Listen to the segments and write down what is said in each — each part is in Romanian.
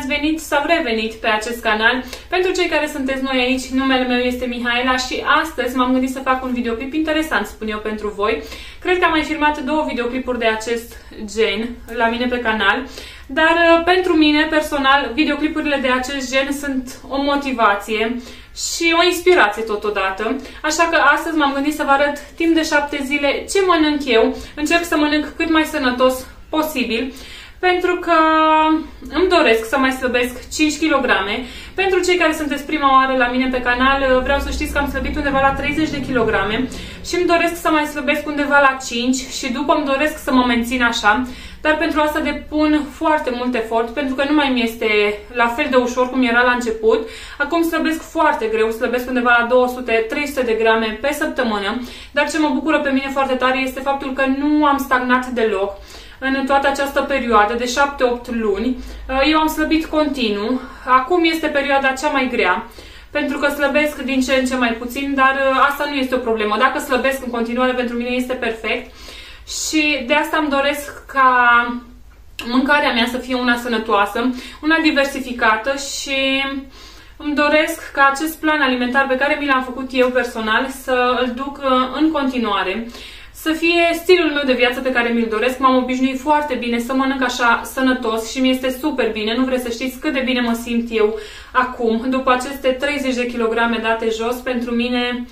ați venit sau revenit pe acest canal. Pentru cei care sunteți noi aici, numele meu este Mihaela și astăzi m-am gândit să fac un videoclip interesant, spun eu, pentru voi. Cred că am mai filmat 2 videoclipuri de acest gen la mine pe canal, dar pentru mine, personal, videoclipurile de acest gen sunt o motivație și o inspirație totodată. Așa că astăzi m-am gândit să vă arăt timp de 7 zile ce mănânc eu. Încerc să mănânc cât mai sănătos posibil, pentru că îmi doresc să mai slăbesc 5 kg. Pentru cei care sunteți prima oară la mine pe canal, vreau să știți că am slăbit undeva la 30 de kg și îmi doresc să mai slăbesc undeva la 5 și după îmi doresc să mă mențin așa. Dar pentru asta depun foarte mult efort, pentru că nu mai mi este la fel de ușor cum era la început. Acum slăbesc foarte greu, slăbesc undeva la 200-300 de grame pe săptămână. Dar ce mă bucură pe mine foarte tare este faptul că nu am stagnat deloc. În toată această perioadă de 7-8 luni, eu am slăbit continuu. Acum este perioada cea mai grea, pentru că slăbesc din ce în ce mai puțin, dar asta nu este o problemă. Dacă slăbesc în continuare, pentru mine este perfect. Și de asta îmi doresc ca mâncarea mea să fie una sănătoasă, una diversificată și îmi doresc ca acest plan alimentar pe care mi l-am făcut eu personal să îl duc în continuare. Să fie stilul meu de viață pe care mi-l doresc. M-am obișnuit foarte bine să mănânc așa sănătos și mi-este super bine. Nu vreți să știți cât de bine mă simt eu acum, după aceste 30 de kilograme date jos. Pentru mine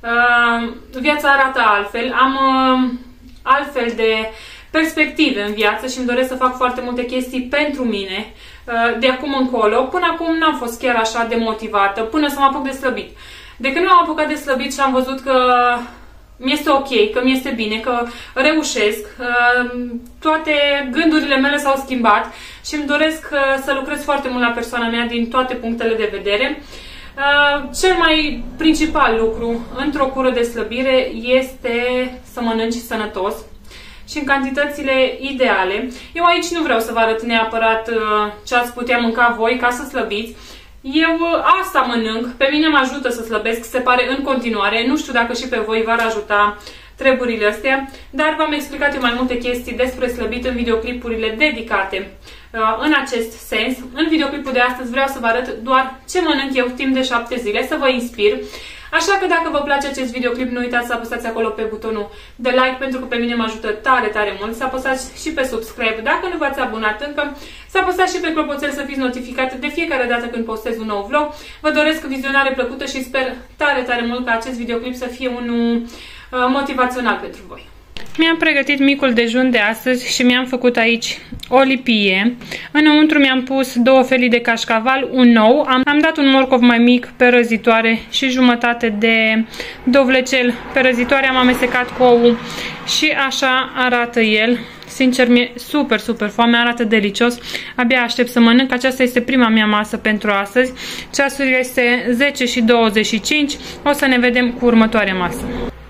viața arată altfel. Am altfel de perspective în viață și îmi doresc să fac foarte multe chestii pentru mine de acum încolo. Până acum n-am fost chiar așa de motivată, până să mă apuc de slăbit. De când m-am apucat de slăbit și am văzut că mi-este ok, că mi-este bine, că reușesc, toate gândurile mele s-au schimbat și îmi doresc să lucrez foarte mult la persoana mea din toate punctele de vedere. Cel mai principal lucru într-o cură de slăbire este să mănânci sănătos și în cantitățile ideale. Eu aici nu vreau să vă arăt neapărat ce ați putea mânca voi ca să slăbiți. Eu asta mănânc, pe mine mă ajută să slăbesc, se pare, în continuare. Nu știu dacă și pe voi v-ar ajuta treburile astea, dar v-am explicat eu mai multe chestii despre slăbit în videoclipurile dedicate în acest sens. În videoclipul de astăzi vreau să vă arăt doar ce mănânc eu timp de 7 zile, să vă inspir. Așa că dacă vă place acest videoclip, nu uitați să apăsați acolo pe butonul de like, pentru că pe mine mă ajută tare, tare mult. Să apăsați și pe subscribe dacă nu v-ați abonat încă. Să apăsați și pe clopoțel să fiți notificate de fiecare dată când postez un nou vlog. Vă doresc vizionare plăcută și sper tare, tare mult ca acest videoclip să fie unul motivațional pentru voi. Mi-am pregătit micul dejun de astăzi și mi-am făcut aici o lipie. Înăuntru mi-am pus 2 felii de cașcaval, un nou. Am dat un morcov mai mic pe răzitoare și jumătate de dovlecel pe răzitoare. Am amestecat cu ou și așa arată el. Sincer, mi-e super, super foame, arată delicios. Abia aștept să mănânc. Aceasta este prima mea masă pentru astăzi. Ceasul este 10:25. O să ne vedem cu următoarea masă.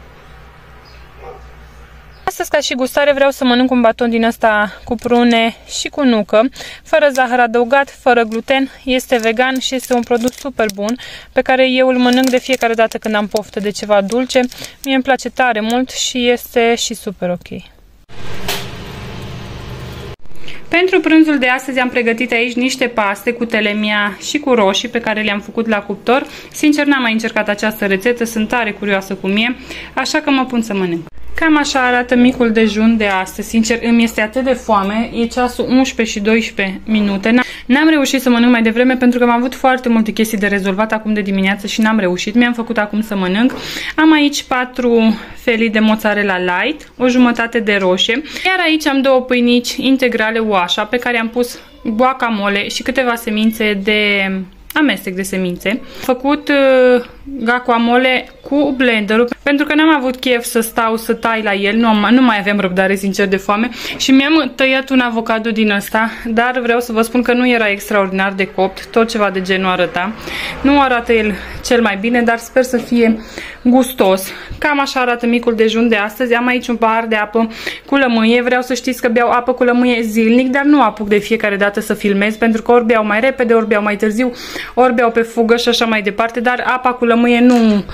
Astăzi, ca și gustare, vreau să mănânc un baton din ăsta cu prune și cu nucă, fără zahăr adăugat, fără gluten, este vegan și este un produs super bun, pe care eu îl mănânc de fiecare dată când am poftă de ceva dulce. Mie îmi place tare mult și este și super ok. Pentru prânzul de astăzi am pregătit aici niște paste cu telemia și cu roșii pe care le-am făcut la cuptor. Sincer, n-am mai încercat această rețetă, sunt tare curioasă cum e, așa că mă pun să mănânc. Cam așa arată micul dejun de astăzi. Sincer, îmi este atât de foame. E ceasul 11 și 12 minute. N-am reușit să mănânc mai devreme pentru că am avut foarte multe chestii de rezolvat acum de dimineață și n-am reușit. Mi-am făcut acum să mănânc. Am aici 4 felii de mozzarella light, o jumătate de roșie. Iar aici am 2 pâinici integrale oașa pe care am pus guacamole și câteva semințe de amestec de semințe. Am făcut guacamole cu blenderul pentru că n-am avut chef să stau să tai la el, nu mai aveam răbdare, sincer, de foame și mi-am tăiat un avocado din ăsta, dar vreau să vă spun că nu era extraordinar de copt, tot ceva de genul arăta. Nu arată el cel mai bine, dar sper să fie gustos. Cam așa arată micul dejun de astăzi. Am aici un pahar de apă cu lămâie. Vreau să știți că beau apă cu lămâie zilnic, dar nu apuc de fiecare dată să filmez, pentru că ori beau mai repede, ori beau mai târziu, ori beau pe fugă și așa mai departe, dar apa cu lămâie nu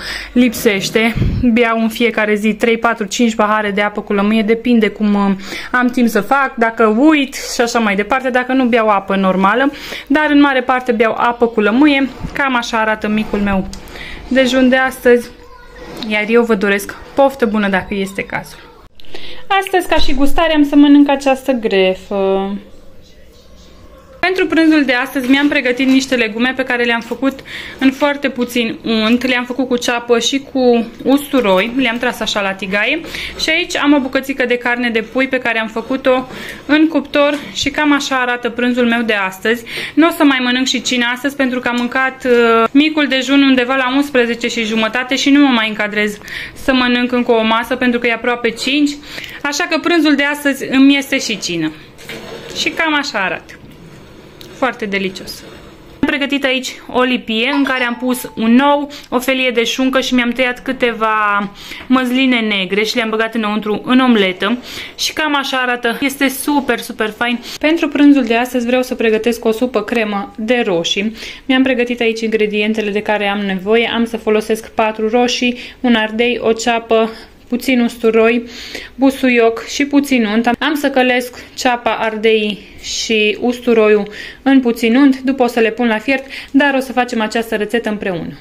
lipsește. Beau în fiecare zi 3, 4, 5 pahare de apă cu lămâie, depinde cum am timp să fac, dacă uit și așa mai departe, dacă nu beau apă normală, dar în mare parte beau apă cu lămâie. Cam așa arată micul meu dejun de astăzi, iar eu vă doresc poftă bună dacă este cazul. Astăzi, ca și gustare, am să mănânc această grefă. Pentru prânzul de astăzi mi-am pregătit niște legume pe care le-am făcut în foarte puțin unt. Le-am făcut cu ceapă și cu usturoi. Le-am tras așa la tigaie. Și aici am o bucățică de carne de pui pe care am făcut-o în cuptor și cam așa arată prânzul meu de astăzi. Nu o să mai mănânc și cina astăzi pentru că am mâncat micul dejun undeva la 11:30 și nu mă mai încadrez să mănânc încă o masă pentru că e aproape 5. Așa că prânzul de astăzi îmi este și cină. Și cam așa arată. Foarte delicios. Am pregătit aici o lipie în care am pus un ou, o felie de șuncă și mi-am tăiat câteva măsline negre și le-am băgat înăuntru în omletă și cam așa arată. Este super, super fain. Pentru prânzul de astăzi vreau să pregătesc o supă cremă de roșii. Mi-am pregătit aici ingredientele de care am nevoie. Am să folosesc 4 roșii, un ardei, o ceapă, puțin usturoi, busuioc și puțin unt. Am să călesc ceapa, ardeii și usturoiul în puțin unt, după o să le pun la fiert, dar o să facem această rețetă împreună.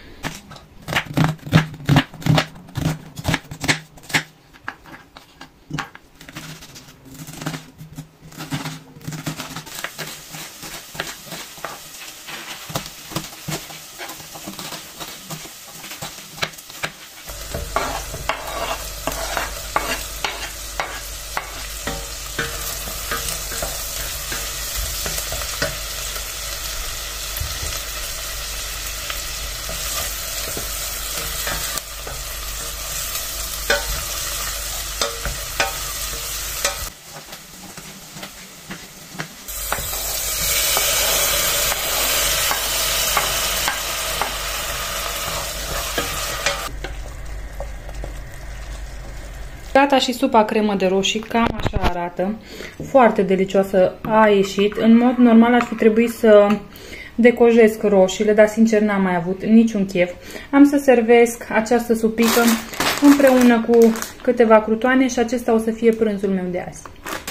Gata și supa cremă de roșii, cam așa arată. Foarte delicioasă a ieșit. În mod normal ar fi trebuit să decojesc roșiile, dar sincer n-am mai avut niciun chef. Am să servesc această supică împreună cu câteva crutoane și acesta o să fie prânzul meu de azi.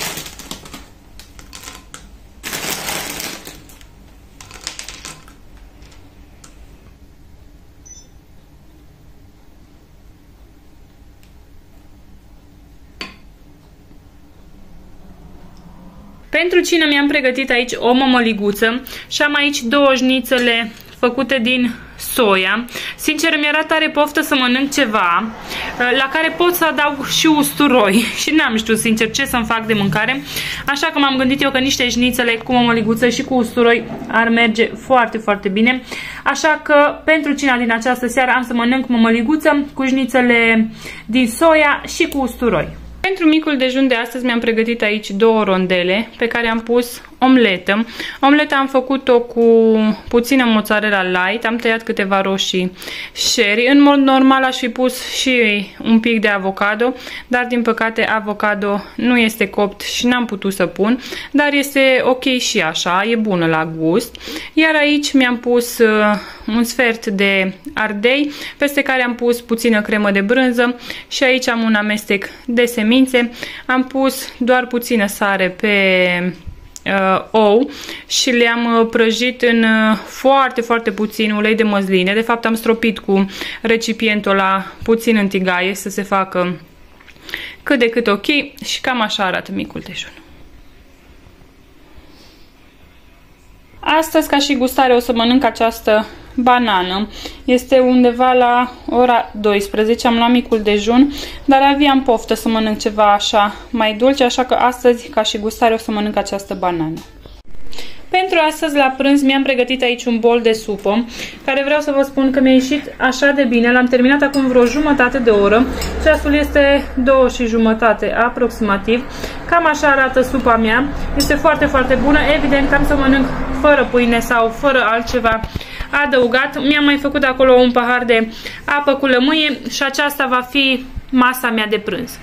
Pentru cină mi-am pregătit aici o mămăliguță și am aici 2 șnițele făcute din soia. Sincer, mi-era tare poftă să mănânc ceva la care pot să adaug și usturoi și n-am știut sincer ce să-mi fac de mâncare, așa că m-am gândit eu că niște șnițele cu mămăliguță și cu usturoi ar merge foarte, foarte bine. Așa că pentru cina din această seară am să mănânc mămăliguță cu șnițele din soia și cu usturoi. Pentru micul dejun de astăzi mi-am pregătit aici 2 rondele pe care am pus omletă. Omleta am făcut-o cu puțină mozzarella light, am tăiat câteva roșii sherry. În mod normal aș fi pus și un pic de avocado, dar din păcate avocado nu este copt și n-am putut să pun, dar este ok și așa, e bună la gust. Iar aici mi-am pus un sfert de ardei, peste care am pus puțină cremă de brânză și aici am un amestec de semințe. Am pus doar puțină sare pe ou și le-am prăjit în foarte, foarte puțin ulei de măsline. De fapt am stropit cu recipientul ăla puțin în tigaie să se facă cât de cât ok și cam așa arată micul dejun. Astăzi, ca și gustare, o să mănânc această banană. Este undeva la ora 12, am luat micul dejun, dar aveam poftă să mănânc ceva așa mai dulce, așa că astăzi, ca și gustare, o să mănânc această banană. Pentru astăzi, la prânz, mi-am pregătit aici un bol de supă, care vreau să vă spun că mi-a ieșit așa de bine. L-am terminat acum vreo jumătate de oră. Ceasul este 2:30 aproximativ. Cam așa arată supa mea. Este foarte, foarte bună. Evident că am să mănânc fără pâine sau fără altceva adăugat. Mi-am mai făcut acolo un pahar de apă cu lămâie și aceasta va fi masa mea de prânz.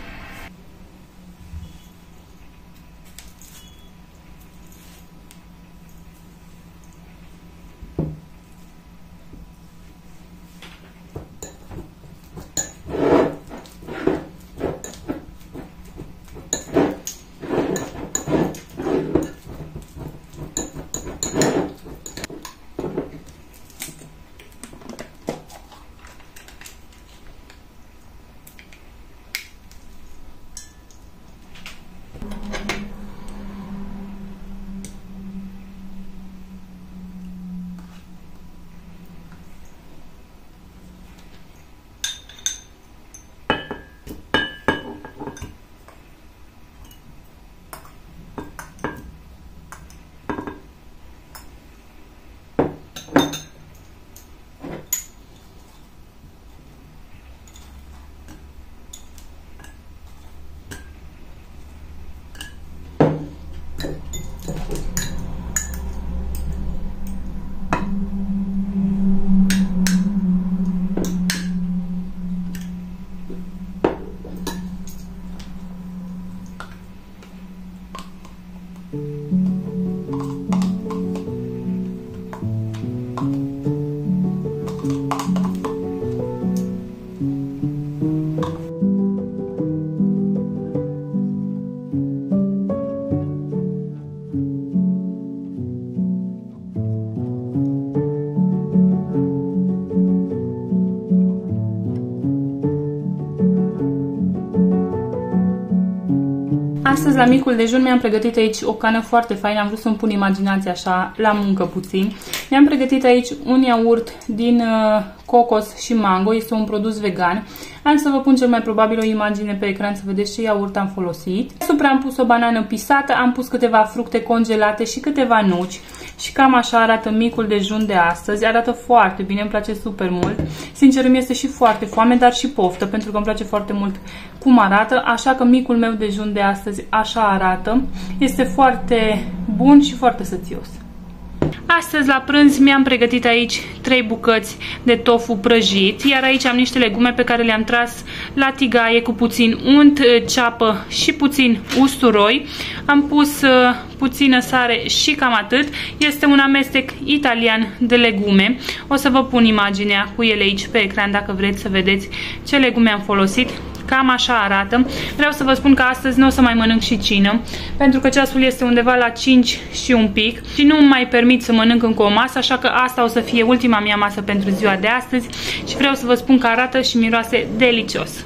Astăzi, la micul dejun, mi-am pregătit aici o cană foarte faină. Am vrut să-mi pun imaginația așa la muncă puțin. Mi-am pregătit aici un iaurt din cocos și mango. Este un produs vegan. Am să vă pun cel mai probabil o imagine pe ecran să vedeți ce iaurt am folosit. Deasupra am pus o banană pisată, am pus câteva fructe congelate și câteva nuci. Și cam așa arată micul dejun de astăzi. Arată foarte bine, îmi place super mult. Sincer, îmi este și foarte foame, dar și poftă, pentru că îmi place foarte mult cum arată. Așa că micul meu dejun de astăzi așa arată. Este foarte bun și foarte sățios. Astăzi la prânz mi-am pregătit aici 3 bucăți de tofu prăjit, iar aici am niște legume pe care le-am tras la tigaie cu puțin unt, ceapă și puțin usturoi. Am pus puțină sare și cam atât. Este un amestec italian de legume. O să vă pun imaginea cu ele aici pe ecran dacă vreți să vedeți ce legume am folosit. Cam așa arată. Vreau să vă spun că astăzi nu o să mai mănânc și cină, pentru că ceasul este undeva la 5 și un pic și nu îmi mai permit să mănânc încă o masă, așa că asta o să fie ultima mea masă pentru ziua de astăzi și vreau să vă spun că arată și miroase delicios.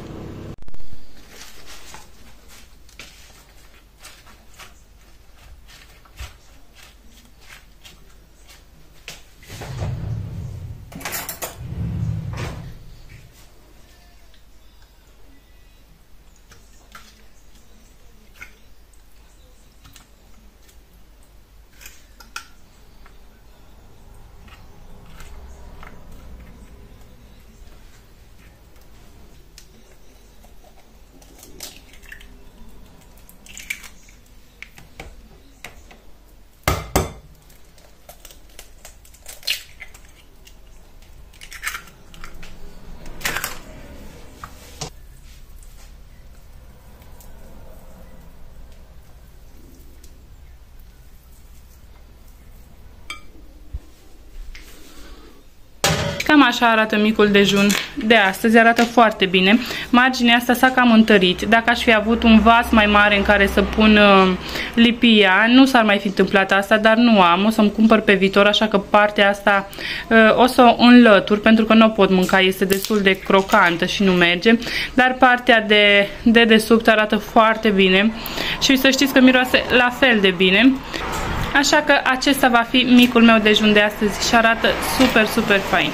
Cam așa arată micul dejun de astăzi, arată foarte bine. Marginea asta s-a cam întărit. Dacă aș fi avut un vas mai mare în care să pun lipia, nu s-ar mai fi întâmplat asta, dar nu am. O să-mi cumpăr pe viitor, așa că partea asta o să o înlătur, pentru că nu o pot mânca, este destul de crocantă și nu merge. Dar partea de dedesubt arată foarte bine și să știți că miroase la fel de bine. Așa că acesta va fi micul meu dejun de astăzi și arată super, super fain.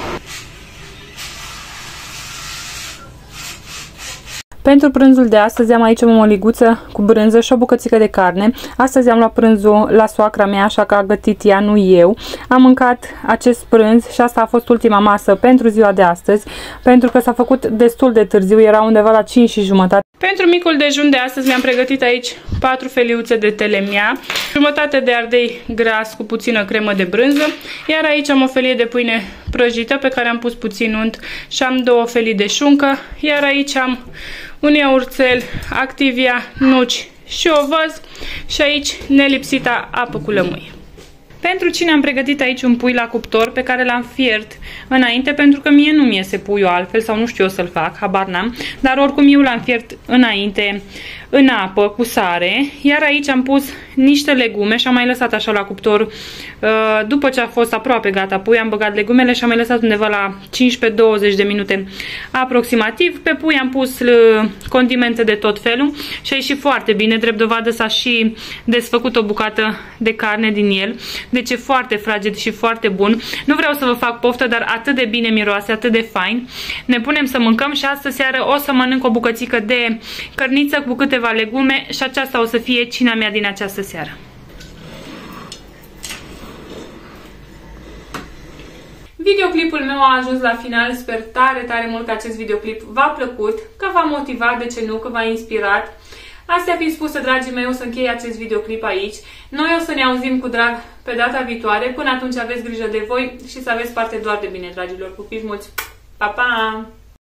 Pentru prânzul de astăzi am aici o mămăliguță cu brânză și o bucățică de carne. Astăzi am luat prânzul la soacra mea, așa că a gătit ea, nu eu. Am mâncat acest prânz și asta a fost ultima masă pentru ziua de astăzi, pentru că s-a făcut destul de târziu, era undeva la 5:30. Pentru micul dejun de astăzi mi-am pregătit aici 4 feliuțe de telemea, jumătate de ardei gras cu puțină cremă de brânză, iar aici am o felie de pâine prăjită pe care am pus puțin unt și am 2 felii de șuncă, iar aici am un iaurțel, Activia, nuci și ovăz și aici nelipsita apă cu lămâie. Pentru cine am pregătit aici un pui la cuptor pe care l-am fiert înainte, pentru că mie nu-mi iese puiul altfel sau nu știu eu să-l fac, habar n-am, dar oricum eu l-am fiert înainte în apă cu sare, iar aici am pus niște legume și am mai lăsat așa la cuptor. După ce a fost aproape gata pui, am băgat legumele și am mai lăsat undeva la 15-20 de minute aproximativ. Pe pui am pus condimente de tot felul și a ieșit foarte bine, drept dovadă s-a și desfăcut o bucată de carne din el, deci e foarte fraged și foarte bun. Nu vreau să vă fac poftă, dar atât de bine miroase, atât de fain. Ne punem să mâncăm și astă seară o să mănânc o bucățică de cărniță cu câteva legume și aceasta o să fie cina mea din această seară. Videoclipul meu a ajuns la final, sper tare, tare mult că acest videoclip v-a plăcut, că v-a motivat, de ce nu, că v-a inspirat. Astea fiind spuse, dragii mei, o să închei acest videoclip aici. Noi o să ne auzim cu drag pe data viitoare. Până atunci aveți grijă de voi și să aveți parte doar de bine, dragilor. Pupici mulți! Pa, pa!